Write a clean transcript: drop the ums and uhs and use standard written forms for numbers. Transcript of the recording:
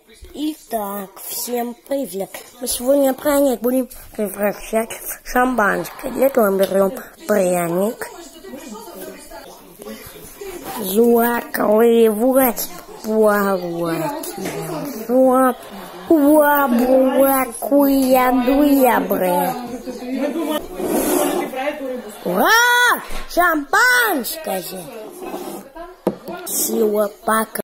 Итак, всем привет! Мы сегодня пряник будем превращать в шампанское. Для этого берем пряник, закладывать поворотим, ура! Шампанское! Сила пока.